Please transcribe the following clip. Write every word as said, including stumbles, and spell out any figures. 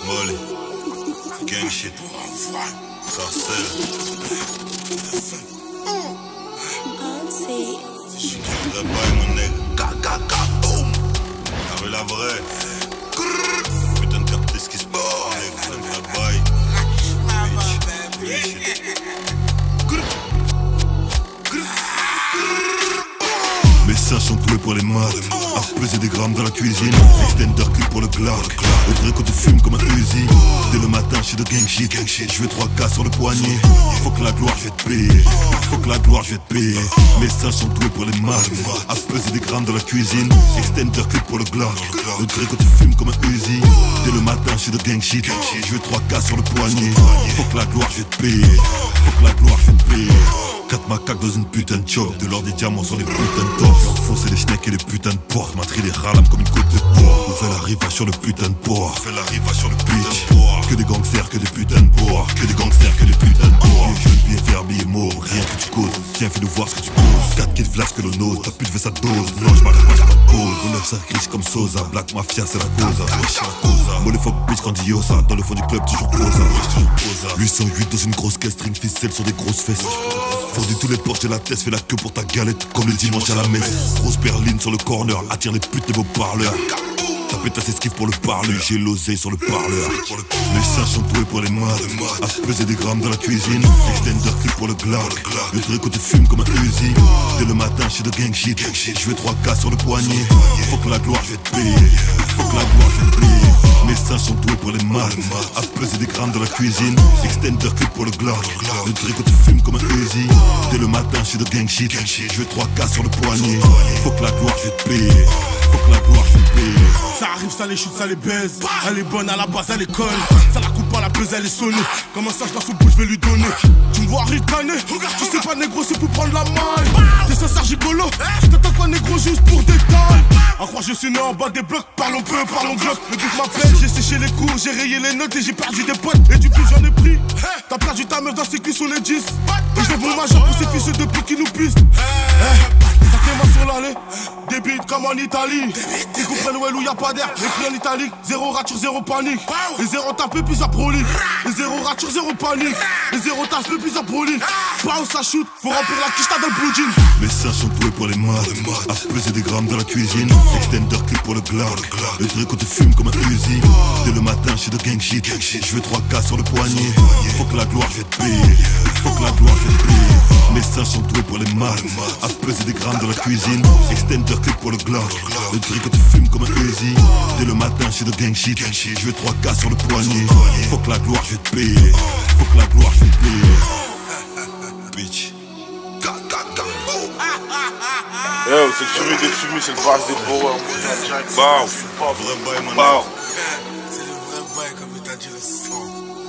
Molly, gang shit, Sarcelle. Je suis un vrai bail, mon nègre. Kaka, boum. Avec la vraie. Putain de capter ce qui se passe, nègre. C'est un vrai bail. Bitch, shit. Mes seins sont doués pour les maths. À peser des grammes dans la cuisine. Extender cul pour le glac. Le vrai quand tu fumes comme un Uzi. Dès le matin, je suis de gang shit. Je veux trois K sur le poignet. Faut que la gloire, je vais te payer. Faut que la gloire, je vais te payer. Mes seins sont doués pour les maths. À peser des grammes dans la cuisine. Extender cul pour le glac. Le vrai quand tu fumes comme un Uzi. Dès le matin, je suis de gang shit. Je veux trois K sur le poignet. Faut que la gloire, je vais te payer. Faut que la gloire, je vais te payer. Quatre macaques dans une putain de choc. De l'or des diamants sur les putains de torses. Enfoncer les schnecks et les putains de portes. M'attrier les ralames comme une côte de porc. On fait la riva sur le putain de porc. On fait la riva sur le putain de porc. Que des gangsters, que des putains de porc. Que des gangsters, que des putains de porc. Les jeunes billets verts, billets morts. Rien que tu causes. Tiens, fais-nous voir ce que tu causes. quatre kills flash que l'on ose. Ta pute fait sa dose. Non, j'm'arrête pas, j'm'impose. On neuf ça riche comme Sosa. Black Mafia, c'est la cause. Moi les fuck bitch grandiosa. Dans le fond du club, toujours posa. huit cent huit dans une grosse caisse. String ficelle sur des grosses fesses. Fondu tous les porches de la tête, fais la queue pour ta galette comme le dimanche à la messe. Grosse perline sur le corner, attire les putes de vos parleurs. Ta pétasse esquive pour le parler, j'ai l'oseille sur le parleur. Les seins sont doués pour les maths. À peser des grammes dans la cuisine. Extender clip pour le glac. Le truc quand tu fumes comme un Uzi. Dès le matin, je suis de gang shit. Je veux trois K sur le poignet. Faut que la gloire, je vais te payer. Faut que la gloire, je vais te payer. Mes seins sont doués pour les maths. À peser des grammes dans la cuisine. Extender clip pour le glac. Le truc quand tu fumes comme un Uzi. Dès le matin, je suis de gang shit. Je veux trois K sur le poignet. Faut que la gloire, je vais te payer. Faut que la gloire, je vais te payer. Ça arrive, ça les chute, ça les baise. Elle est bonne à la base, elle est conne. Ça la coupe pas, la pèse, elle est sonnée. Comment ça, je la soupe, je vais lui donner. Tu me vois ricaner. Tu sais pas, négro, c'est pour prendre la maille. T'es sincère, gigolo. Je t'attends pas, négro, juste pour détail. À croire, je suis né en bas des blocs. Parlons peu, parlons bloc. Le but m'appelle, j'ai séché les cours, j'ai rayé les notes et j'ai perdu des potes. Et du coup, j'en ai pris. T'as perdu ta meuf dans ses cuisses sur les dix. Et je vais mon majeur pour ces fils de pute qui nous pistent. Ça t'aime sur l'allée. Des beats comme en Italie. Ils comprennent où y'a pas d'air. Écrit en italique. Zéro rature, zéro panique. Les zéro tapé, puis ça prolique. Les zéro rature, zéro panique. Les zéro tapé, puis ça prolique. Pas où ça shoot. Faut remplir la quiche, t'as dans le blue jean. Mes seins sont doués pour les maths. À peser des grammes dans la cuisine. Extender clip pour le glac. Le truc quand tu fumes comme un Uzi. Dès le matin, je suis de gang shit. Je veux trois K sur le poignet. Faut que la gloire, je vais te payer. Faut que la gloire, je vais te payer. Mes seins sont doués pour les maths. À peser des grammes dans la cuisine. Extender clip pour le glac. Le truc quand tu fumes comme un Uzi. Dès le matin, je suis de gang shit. Je veux trois K sur le poignet. Faut que la gloire, je vais te payer. Faut que la gloire, je vais te payer. Bitch. Yo, c'est le fumier des fumées, c'est le brasse des power. Bah, vrai bail, mon bah. C'est le vrai bail, comme il t'a dit le sang.